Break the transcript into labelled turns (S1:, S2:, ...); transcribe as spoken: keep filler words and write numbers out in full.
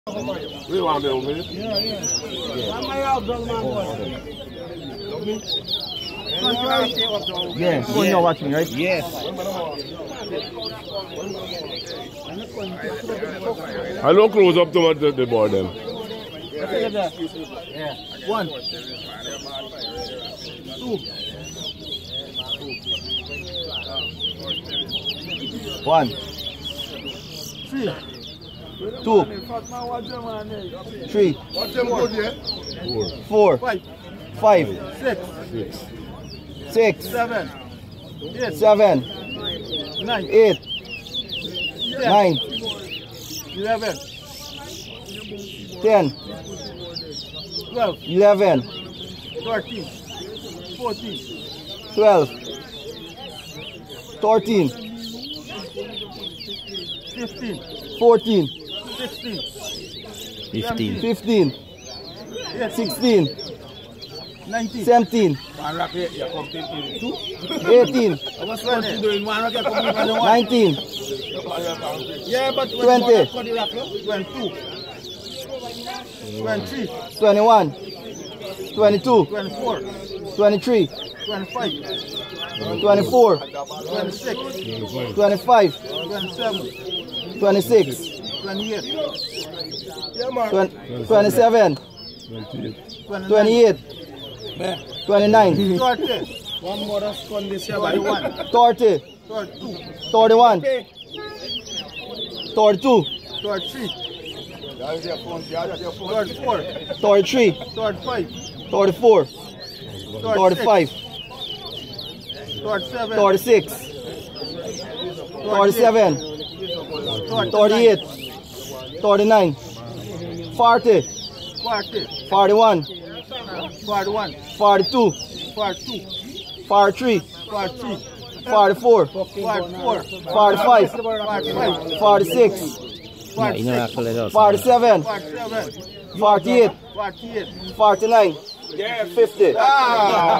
S1: We want me over here?
S2: Yeah, yeah. Yeah. I'm my house, man.
S3: Yeah, so you're watching, right?
S2: Yes.
S1: I don't close up too much the, the board then.
S2: Yeah. One. Two.
S3: One.
S2: Three.
S3: Two. Three. Four.
S2: Five.
S3: Five.
S2: Six.
S3: Six.
S2: Seven. Eight.
S3: Seven.
S2: Nine.
S3: Eight.
S2: Ten.
S3: Nine.
S2: Eleven.
S3: Ten.
S2: Twelve.
S3: Eleven.
S2: Thirteen. Fourteen.
S3: Twelve. Thirteen.
S2: Fifteen.
S3: Fourteen.
S2: Sixteen.
S3: Fifteen. Fifteen. Sixteen.
S2: Nineteen.
S3: Seventeen. Eighteen. Nineteen.
S2: Yeah, but
S3: Twenty.
S2: Twenty-two. Twenty-three.
S3: Twenty-one. Twenty-two.
S2: Twenty-four.
S3: Twenty-three.
S2: Twenty-five.
S3: Twenty-four.
S2: Twenty-six.
S3: Twenty-five.
S2: Twenty-seven.
S3: Twenty-six.
S2: Twenty-eight.
S3: Twenty-seven. Twenty-eight. Twenty-nine.
S2: Thirty. One more on this year. Thirty-one.
S3: Thirty.
S2: Thirty-two.
S3: Thirty-one. Thirty-two.
S2: Thirty-three. Thirty-four.
S3: Thirty-three.
S2: Thirty-five.
S3: Thirty-four. Thirty-five.
S2: Thirty-seven.
S3: Thirty-six. Thirty-seven. Thirty-eight. Thirty-nine. Forty.
S2: Forty.
S3: Forty-one.
S2: Forty-one.
S3: Forty-two.
S2: Forty-two.
S3: Forty-three.
S2: Forty-three.
S3: Forty-four.
S2: Forty-four.
S3: Forty-five.
S2: Forty-five.
S3: Forty-six.
S2: Forty-six.
S3: Forty-seven.
S2: Forty-seven.
S3: Forty-eight.
S2: Forty-eight.
S3: Forty-nine. Fifty.